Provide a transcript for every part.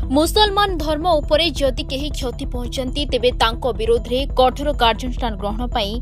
मुसलमान धर्म उपरे जदि केही क्षति पहुंचती तेबे तांको विरोध रे कठोर कार्यानुष्ठान ग्रहण पई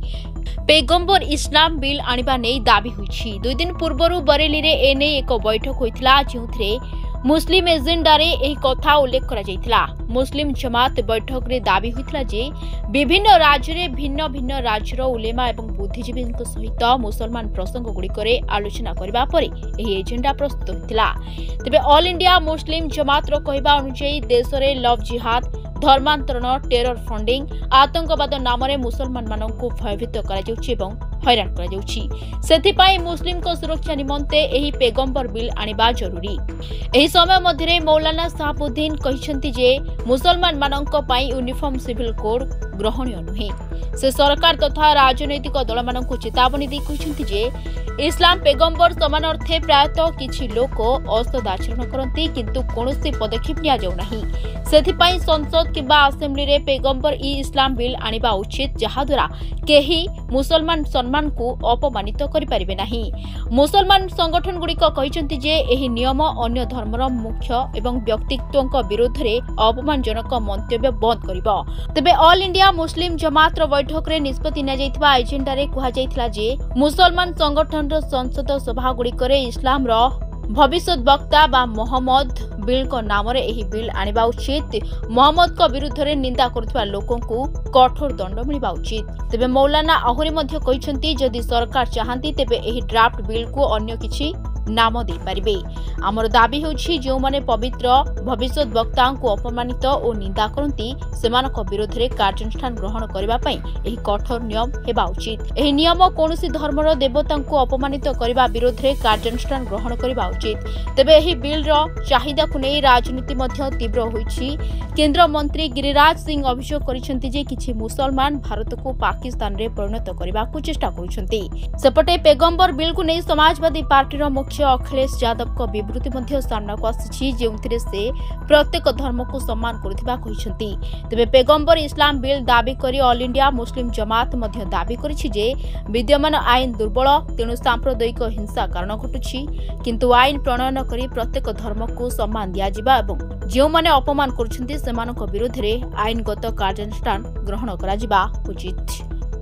पैगंबर इस्लाम बिल आनिबा नै दाबी होईछि। 2 दिन पूर्वरु बरेली रे एने एक बैठक होइथिला जेउथरे मुस्लिम एजेंडारे एही कथा उल्लेख करा जायथिला। मुस्लिम जमात बैठक रे दाबी होइथिला जे विभिन्न राज्य रे भिन्न भिन्न राज्यर उलेमा एवं बुद्धिजीवी सहित मुसलमान प्रसंग गुड़िकरे आलोचना करबा परे एही एजेंडा प्रस्तुत होइथिला। तेबे ऑल इंडिया मुस्लिम जमात रो कहबा अनुसार देश रे लव जिहाद धर्मांतरण टेरर फंडिंग आतंकवाद नाम रे मुसलमान माननकु भयभीत करा जाउछि एवं हैरान करा जाउछि। सेथिपाई मुस्लिम को सुरक्षा निमंते एही पैगंबर बिल आनिबा जरूरी। एही समय मध्यरे मौलाना साहबुद्दीन कहिसंती जे मुसलमान माननक पई यूनिफॉर्म सिविल कोड ग्रहणीय नुहे। से सरकार तथा राजनैतिक दल माननकु चेतावनी दी कहिसंती जे इस्लाम पैगंबर समान अर्थे प्रायतः किछि लोक असद आचरण करती किंतु कोनोसी पदक्षेप निया जाउ नाही। सेथिपाई संसद किबा असेंबली रे पैगंबर ई इस्लाम बिल आनिबा उचित जहा द्वारा केही मुसलमान सम्मान को अपमानित करि परिबे नाही। मुसलमान संगठन गुड़िक कहिसंती जे एही नियम अन्य धर्मर मुख्य एवं व्यक्तित्वक विरोध रे अपमानजनक मंतव्य बंद करिबो। तबे ऑल इंडिया मुस्लिम जमात रो बैठक रे निष्पत्ति न जायथिबा एजेंडा रे कुहा जायथिला जे मुसलमान संगठन रो संसद सभा गुड़िक रे इस्लाम रो भविष्य वक्ता बा मोहम्मद बिल को नाम रे एही बिल आनिबा उचित। मोहम्मद को विरुद्ध रे निंदा करथुवा लोकों को कठोर दंड मिलबा उचित। तेबे मौलाना आहुरी मध्य कहिसंती जदि सरकार चाहंती तेबे एही ड्राफ्ट बिल को अन्य किछि नाम दे पारिबे। हमर दाबी होछि जो माने पवित्र भविष्य वक्ताओं को अपमानित और निंदा करंती सेमानक विरोध रे कार्यानुष्ठान ग्रहण करबा पई एही कठोर नियम हेबा उचित। एही नियम कोनोसी धर्मर देवता को अपमानित करबा विरोध रे कार्यानुष्ठान ग्रहण करबा उचित। तेबे एही बिल रो चाहिदा को नै राजनीति मध्य तीव्र होइछि। केंद्र मंत्री गिरिराज सिंह अभियोग करिसंती जे किछि मुसलमान भारत को पाकिस्तान रे परिणत करबा को चेष्टा करुछंती। सेपटे पैगंबर बिल को नै समाजवादी पार्टी रो मुख्य अखिलेश यादव को विवृत्ति मध्य सामना को आसी जेउथिरे से प्रत्येक धर्म को सम्मान करुथिबा कहिसंती। तबे पैगंबर इस्लाम बिल दाबी करी ऑल इंडिया मुस्लिम जमात मध्य दाबी करिछि जे विद्यमान आईन दुर्बल तेणु सांप्रदायिक हिंसा कारण घटुछि किंतु आईन प्रणयन करी प्रत्येक धर्म को सम्मान दिया जिबा एवं जेउ माने अपमान करुछंती सेमानक विरोध रे आईनगत कार्यानुष्ठान ग्रहण करा जिबा उचित।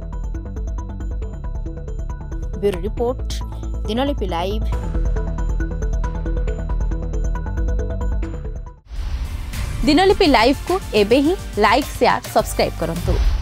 Bureau report Dinalipi live. Dinalipi live को एबे ही लाइक शेयर सब्सक्राइब करंतु।